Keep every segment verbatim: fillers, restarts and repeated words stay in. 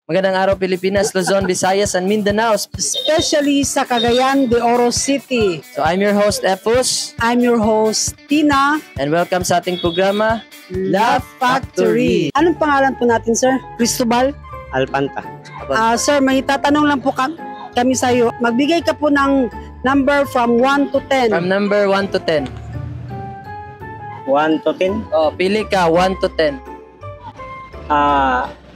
Magandang araw Pilipinas, Luzon, Visayas, and Mindanao. Especially sa Cagayan de Oro City. So I'm your host, Epus. I'm your host, Tina. And welcome sa ating programa, Love Factory. Anong pangalan po natin, sir? Cristobal? Alpanta. Uh, sir, may tatanong lang po ka kami sa iyo. Magbigay ka po ng number from one to ten. From number one to ten. one to ten? Oh, pili ka, one to ten. Ah... Uh,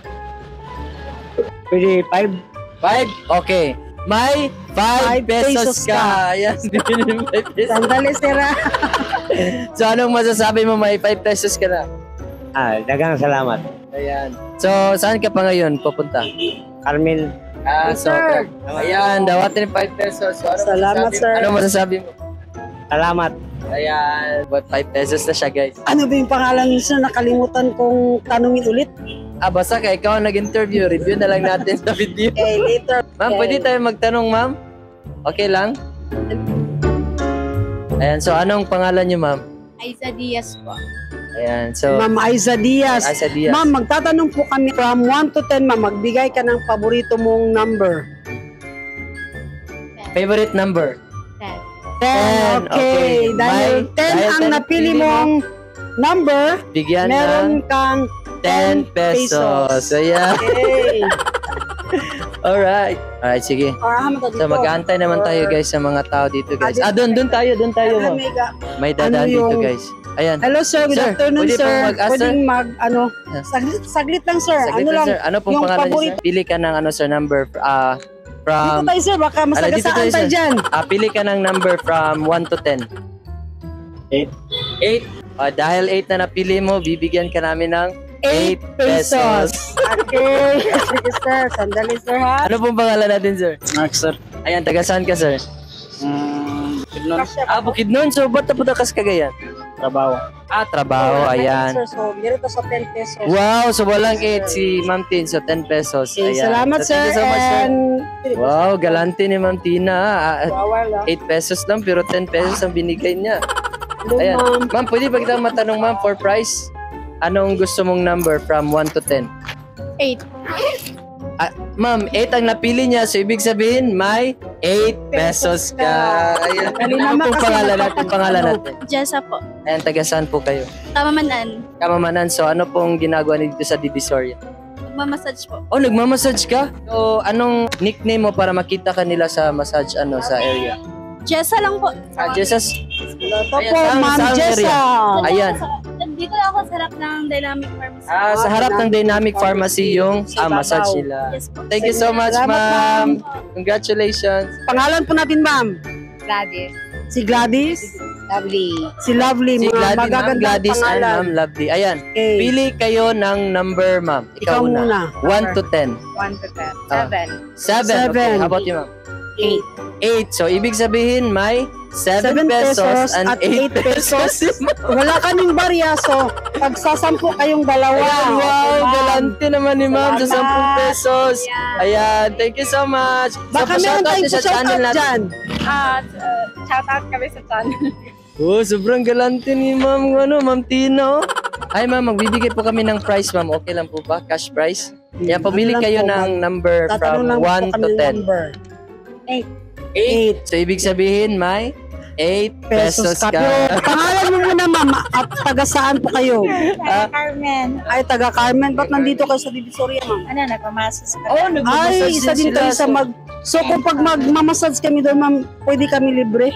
Pwede five? five? Okay. May five pesos, pesos ka. Ayan, five pesos. Sandali, sira. So, anong masasabi mo may five pesos ka na? Ah, dagang salamat. Ayan. So, saan ka pa ngayon pupunta? Carmel. Ah, so, sir. Ayan, dawatin five pesos. So, ano salamat, masasabi, sir. Ano masasabi mo? Salamat. Ayan, what five pesos na siya, guys. Ano ba yung pangalan niyo, sir? Nakalimutan kong tanungin ulit. Ah, basta ka, ikaw ang nag-interview. Review na lang natin sa video. Okay, later. Ma'am, okay. Pwede tayo magtanong, ma'am? Okay lang? Ayan, so anong pangalan niyo, ma'am? Aiza Diaz po. Ayan, so... Ma'am Aiza Diaz. Aiza Diaz. Ma'am, magtatanong po kami from one to ten, ma'am. Magbigay ka ng paborito mong number. Favorite number? ten. ten, okay. Okay. Dahil May- ten dahil ang ten napili pili mo, mong number, Bigyan meron ng kang ten pesos. Ayan. Okay. Alright. Alright, sige. So, mag-aantay naman tayo, guys, sa mga tao dito, guys. Ah, doon, doon tayo, doon tayo, ma'am. May dadaan Ano dito, yung- guys. Ayan. Hello, sir. Good Sir, afternoon, pwede sir. pong mag-ask, sir? Pwedeng mag, ano, Yes. saglit, saglit lang, sir. Saglit ano lang, lang, sir. Ano pong yung pangalan niyo, paborito- sir? Pili ka ng, ano, sir, number, ah, Dito from... tayo, sir. Baka Ala, dito masagasaan tayo, tayo sir. dyan. Ah, pili ka ng number from one to ten. Eight. eight. Ah, dahil eight na napili mo, bibigyan ka namin ng eight pesos. Okay. Sige, sir. Sandali, sir, ha? Ano pong pangalan natin, sir? Mark, sir. Ayan, taga saan ka, sir? Mm, Kidnon. Ah, Bukidnon. So, ba't napunta ka sa Cagayan? Trabaho. Ah, trabaho. Ayan. Sir, so, dito sa ten pesos. Wow, so walang eight si Ma'am Tin. So, ten pesos. Okay, Ayan. salamat, So, sir. thank you so much, sir. And... Wow, galante ni Ma'am Tina. Ah, Bawal, ha? eight pesos lang, pero ten pesos ang binigay niya. Hello, Ayan. ma'am. Ma'am, pwede ba kita matanong, ma'am, for price? Anong gusto mong number from one to ten? eight. Ah, ma'am, eight ang napili niya. So, ibig sabihin, may eight pesos ka. Ayan. Dali Ano naman pong kasi pangalan natin? napapag- Pangalan natin. Jessa po. Ayan, taga saan po kayo? Kamamanan. Kamamanan. So, ano pong ginagawa dito sa Divisoria? Magmamassage po. Oh, nagmamassage ka? So, anong nickname mo para makita ka nila sa massage ano sa area? Jessa lang po. Ah, Jesus. Ito Ayan, po, saan- Ma'am saan Jessa. area? Ayan. Dito lang ako sa harap ng Dynamic Pharmacy. Ah, sa harap ng Dynamic Pharmacy yung ah, massage nila. Yes po. Thank you so much, Salamat, ma'am. Congratulations. Pangalan po natin, ma'am. Gladys. Si Gladys. Lovely. Si Lovely. Si Mga Gladys, ma'am, magagandang Gladys and pangalan. ma'am Lovely. Ayan. Okay. Pili kayo ng number, ma'am. Ikaw, Ikaw una. muna. one to ten. one to ten. Ah. seven. Seven. Seven. Okay. How about you, ma'am? eight. Eight. So, ibig sabihin, may seven, Seven pesos, pesos and at eight eight pesos. pesos. Wala kaming barya, so pagsasampu kayong dalawa. Ayan, wow, Ma'am. galante naman ni ma'am sa Salamat. ten pesos. Yeah. Ayan, thank you so much. Baka so, meron pa-shoutout tayong niyo sa channel shoutout natin. dyan. At uh, shout out kami sa channel. Oh, sobrang galante ni ma'am, ano, ma'am Tina. oh. Ay ma'am, magbibigay po kami ng price ma'am. Okay lang po ba? Cash price? Yan, pumili Ano lang kayo po, ng number Tatanong from lang po one kami to ng ten. number. eight. Eight. So, ibig sabihin, may eight pesos, Pesos ka. ka. Pero pangalan mo muna, ma'am. At taga saan po kayo? Ah, Carmen. Ay, taga Carmen. Ba't nandito kayo sa Divisoria, ma'am? Ano, nagmamasas ka. oh, Ay, nagmamassage isa din sila. kayo sa So, mag... So, kung pag magmamassage kami doon, ma'am, pwede kami libre?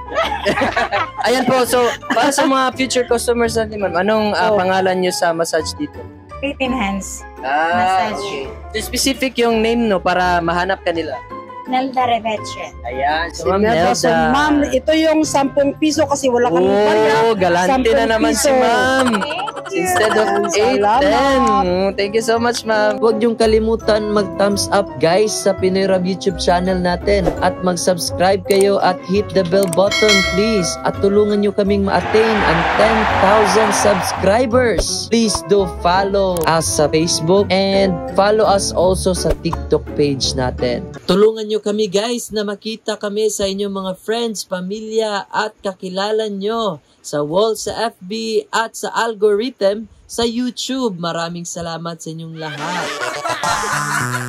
Ayan po, so, para sa mga future customers natin ma'am, anong ah, Oh. pangalan nyo sa massage dito? Fifteen hands. Ah, Massage. okay. So, specific yung name no para mahanap ka nila. Nelda Reveche. Ayan, so Si ma'am Nelda. Nelda. So, ma'am, ito yung sampung piso kasi wala kami barya. Oh, galante na Sampung naman si piso. ma'am. Instead of Ayan, eight, salamat. ten. Mm, Thank you so much, ma'am. Huwag niyong kalimutan mag-thumbs up, guys, sa Pinoy Rab YouTube channel natin. At mag-subscribe kayo at hit the bell button, please. At tulungan niyo kaming ma-attain ang ten thousand subscribers. Please do follow us sa Facebook and follow us also sa TikTok page natin. Tulungan niyo kami, guys, na makita kami sa inyong mga friends, pamilya, at kakilala nyo sa wall, sa F B, at sa algorithm sa YouTube. Maraming salamat sa inyong lahat.